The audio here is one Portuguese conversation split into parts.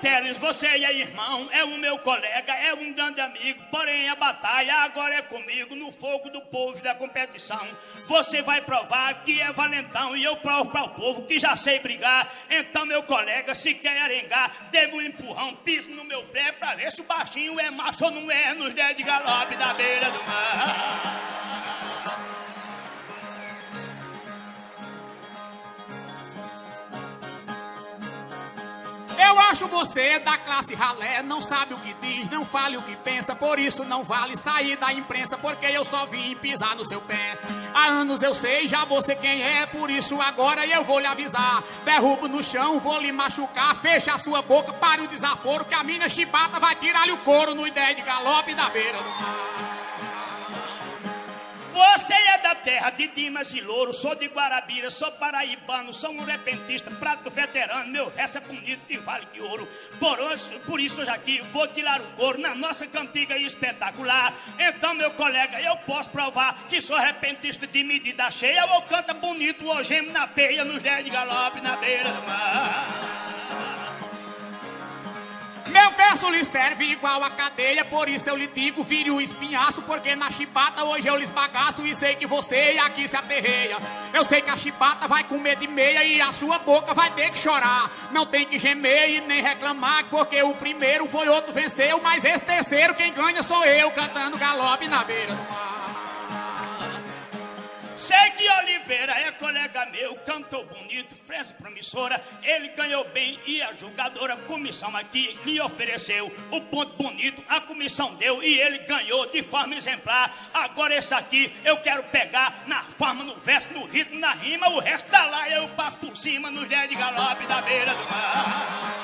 Teles, você é irmão, é o meu colega, é um grande amigo, porém a batalha agora é comigo, no fogo do povo e da competição. Você vai provar que é valentão e eu provo para o povo que já sei brigar. Então, meu colega, se quer arengar, dê um empurrão, piso no meu pé pra ver se o baixinho é macho ou não é, nos 10 de galope da beira do mar. Eu acho você da classe ralé, não sabe o que diz, não fale o que pensa, por isso não vale sair da imprensa, porque eu só vim pisar no seu pé. Há anos eu sei já você quem é, por isso agora eu vou lhe avisar. Derrubo no chão, vou lhe machucar, fecha a sua boca, pare o desaforo, que a minha chibata vai tirar-lhe o couro no ideia de galope da beira do mar. Você é da terra de Dimas e Louro, sou de Guarabira, sou paraibano, sou um repentista, prato veterano, meu resto é bonito e vale que ouro. Por isso hoje aqui vou tirar o couro na nossa cantiga espetacular. Então, meu colega, eu posso provar que sou repentista de medida cheia, eu canto bonito, o gemo na peia, nos 10 de galope na beira do mar. Meu verso lhe serve igual a cadeia, por isso eu lhe digo, vire o espinhaço, porque na chibata hoje eu lhe esbagaço e sei que você aqui se aperreia. Eu sei que a chibata vai comer de meia e a sua boca vai ter que chorar. Não tem que gemer e nem reclamar, porque o primeiro foi outro venceu, mas esse terceiro quem ganha sou eu, cantando galope na beira do mar. Sei que Oliveira é colega meu, cantou bonito, fresa promissora, ele ganhou bem e a julgadora comissão aqui lhe ofereceu o ponto bonito, a comissão deu e ele ganhou de forma exemplar. Agora esse aqui eu quero pegar na forma, no verso, no ritmo, na rima, o resto da laia eu passo por cima nos 10 de galope da beira do mar.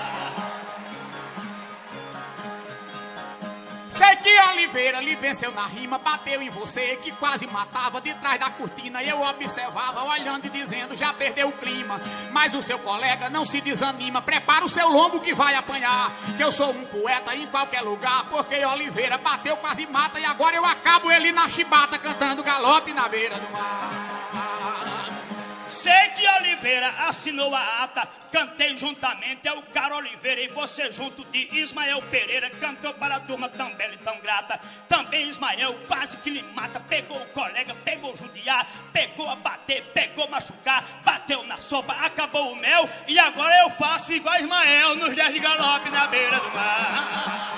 Sei que Oliveira lhe venceu na rima, bateu em você que quase matava de trás da cortina. Eu observava olhando e dizendo, já perdeu o clima. Mas o seu colega não se desanima, prepara o seu lombo que vai apanhar. Que eu sou um poeta em qualquer lugar, porque Oliveira bateu, quase mata. E agora eu acabo ele na chibata, cantando galope na beira do mar. Sei que Oliveira assinou a ata, cantei juntamente, é o Caro Oliveira e você junto de Ismael Pereira, cantou para a turma tão bela e tão grata. Também Ismael quase que lhe mata, pegou o colega, pegou judiar, pegou a bater, pegou machucar, bateu na sopa, acabou o mel e agora eu faço igual Ismael nos 10 de galope na beira do mar.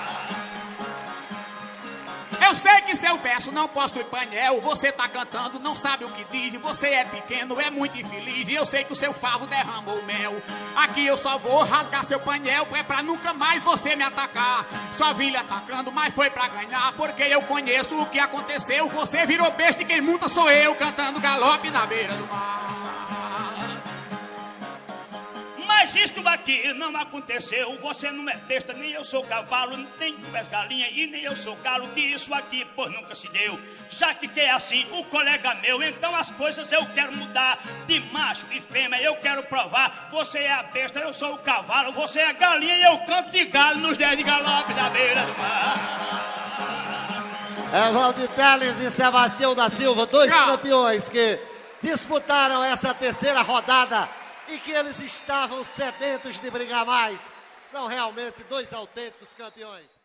Eu sei que seu verso não possui painel, você tá cantando, não sabe o que diz, você é pequeno, é muito infeliz, e eu sei que o seu favo derramou mel. Aqui eu só vou rasgar seu painel, é pra nunca mais você me atacar. Só vim lhe atacando, mas foi pra ganhar, porque eu conheço o que aconteceu, você virou besta e quem monta sou eu, cantando galope na beira do mar. Mas isto aqui não aconteceu, você não é besta, nem eu sou cavalo, nem tu és galinha e nem eu sou galo, que isso aqui, pois nunca se deu. Já que é assim, o colega meu, então as coisas eu quero mudar, de macho e fêmea eu quero provar, você é a besta, eu sou o cavalo, você é a galinha e eu canto de galo nos 10 de galope da beira do mar. Valdir Teles e Sebastião da Silva, dois campeões que disputaram essa terceira rodada e que eles estavam sedentos de brigar mais. São realmente dois autênticos campeões.